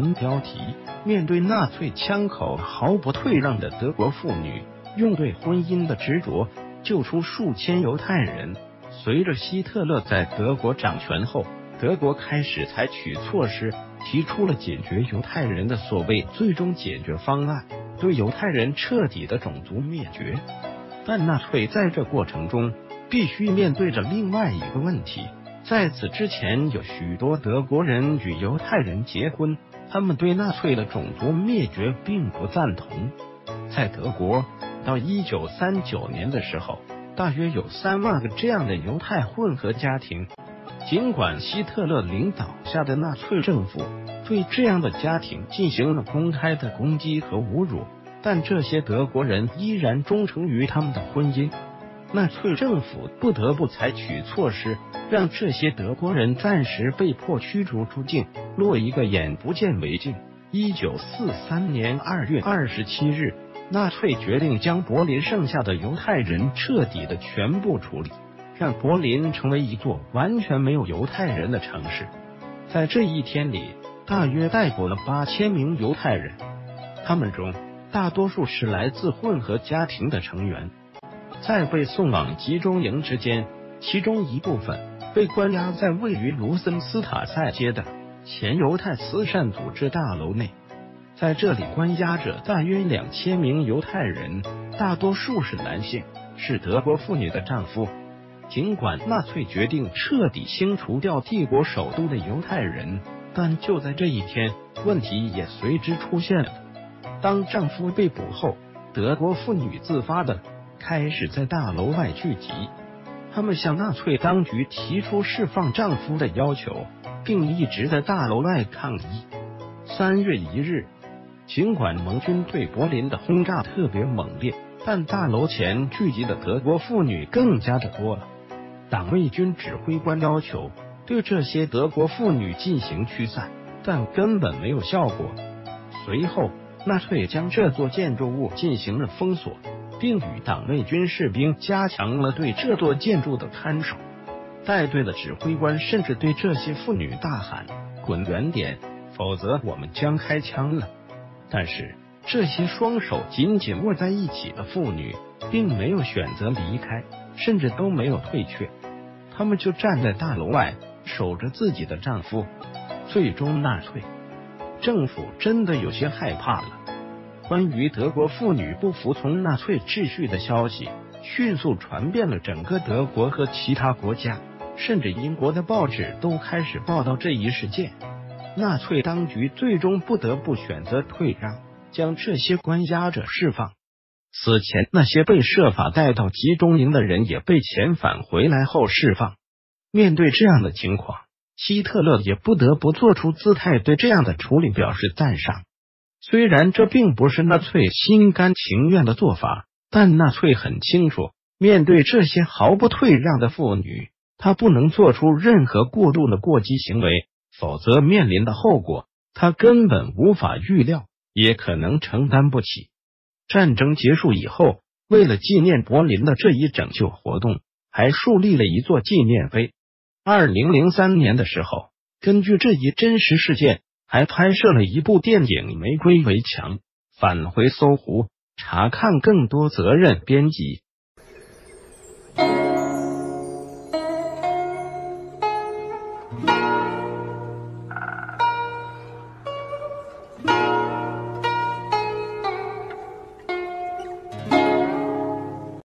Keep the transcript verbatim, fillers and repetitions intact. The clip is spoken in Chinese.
文标题：面对纳粹枪口毫不退让的德国妇女，用对婚姻的执着救出数千犹太人。随着希特勒在德国掌权后，德国开始采取措施，提出了解决犹太人的所谓最终解决方案，对犹太人彻底的种族灭绝。但纳粹在这过程中必须面对着另外一个问题，在此之前有许多德国人与犹太人结婚，他们对纳粹的种族灭绝并不赞同。在德国，到一九三九年的时候，大约有三万个这样的犹太混合家庭。尽管希特勒领导下的纳粹政府对这样的家庭进行了公开的攻击和侮辱，但这些德国人依然忠诚于他们的婚姻。纳粹政府不得不采取措施，让这些德国人暂时被迫驱逐出境，落一个眼不见为净。一九四三年二月二十七日，纳粹决定将柏林剩下的犹太人彻底的全部处理，让柏林成为一座完全没有犹太人的城市。在这一天里，大约逮捕了八千名犹太人，他们中大多数是来自混合家庭的成员。在被送往集中营之间，其中一部分被关押在位于卢森斯塔塞街的前犹太慈善组织大楼内。在这里关押着大约两千名犹太人，大多数是男性，是德国妇女的丈夫。尽管纳粹决定彻底清除掉帝国首都的犹太人，但就在这一天，问题也随之出现了。当丈夫被捕后，德国妇女自发的开始在大楼外聚集，他们向纳粹当局提出释放丈夫的要求，并一直在大楼外抗议。三月一日，尽管盟军对柏林的轰炸特别猛烈，但大楼前聚集的德国妇女更加的多了。党卫军指挥官要求对这些德国妇女进行驱散，但根本没有效果。随后，纳粹将这座建筑物进行了封锁，并与党卫军士兵加强了对这座建筑的看守。带队的指挥官甚至对这些妇女大喊：“滚远点，否则我们将开枪了！”但是这些双手紧紧握在一起的妇女并没有选择离开，甚至都没有退却，她们就站在大楼外守着自己的丈夫。最终，纳粹政府真的有些害怕了。关于德国妇女不服从纳粹秩序的消息迅速传遍了整个德国和其他国家，甚至英国的报纸都开始报道这一事件。纳粹当局最终不得不选择退让，将这些关押者释放。此前那些被设法带到集中营的人也被遣返回来后释放。面对这样的情况，希特勒也不得不做出姿态，对这样的处理表示赞赏。虽然这并不是纳粹心甘情愿的做法，但纳粹很清楚，面对这些毫不退让的妇女，他不能做出任何过度的过激行为，否则面临的后果他根本无法预料，也可能承担不起。战争结束以后，为了纪念柏林的这一拯救活动，还树立了一座纪念碑。二零零三年的时候，根据这一真实事件，还拍摄了一部电影《玫瑰围墙》。返回搜狐，查看更多责任编辑。